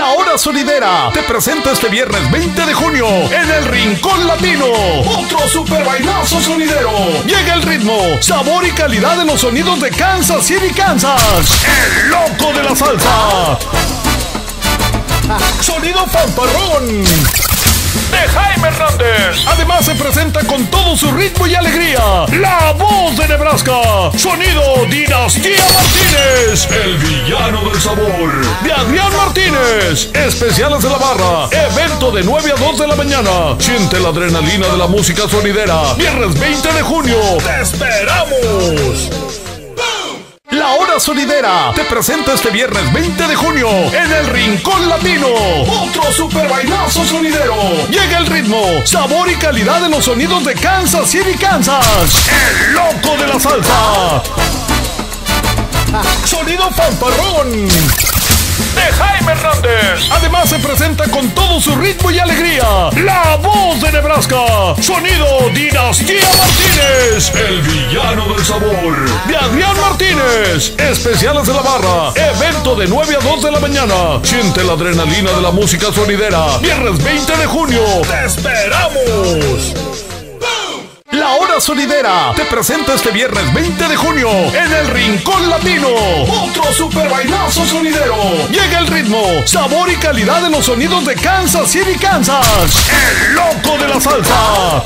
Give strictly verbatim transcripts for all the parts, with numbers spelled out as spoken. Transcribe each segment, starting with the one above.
La Hora Sonidera te presenta este viernes veinte de junio en el Rincón Latino otro super bailazo sonidero. Llega el ritmo, sabor y calidad de los sonidos de Kansas City, Kansas. El loco de la salsa. Sonido fanfarrón de Jaime Hernández. Además se presenta con todo su ritmo y alegría la voz de Nebraska. Sonido Dinastía Martínez, el villano del sabor, de Adrián Martínez. Especiales de la barra, evento de nueve a dos de la mañana. Siente la adrenalina de la música sonidera. Viernes veinte de junio. ¡Te esperamos! La Hora Sonidera te presenta este viernes veinte de junio en el Rincón Latino otro super bailazo sonidero. Llega el ritmo, sabor y calidad de los sonidos de Kansas City, Kansas. El loco de la salsa. Sonido fanfarrón de Jaime Hernández. Además se presenta con todo su ritmo y alegría la voz de Nebraska. Sonido Dinastía Martínez, el villano del sabor, de Adrián Martínez. Especiales de la barra, evento de nueve a dos de la mañana. Siente la adrenalina de la música sonidera. Viernes veinte de junio. ¡Te esperamos! La Hora Sonidera te presenta este viernes veinte de junio en el Rincón Latino otro super bailazo sonidero. Llega el ritmo, sabor y calidad de los sonidos de Kansas City, Kansas. El loco de la salsa.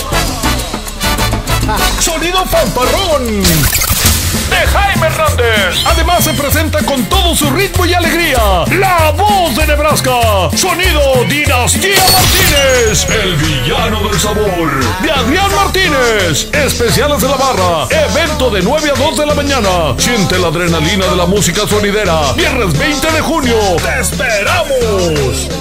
Sonido fanfarrón de Jaime Hernández. Además se presenta con todo su ritmo y alegría la voz de Nebraska. Sonido Dinastía Martínez, el villano del sabor, de Adrián Martínez. Especiales de la barra, evento de nueve a dos de la mañana. Siente la adrenalina de la música sonidera. Viernes veinte de junio. ¡Te esperamos!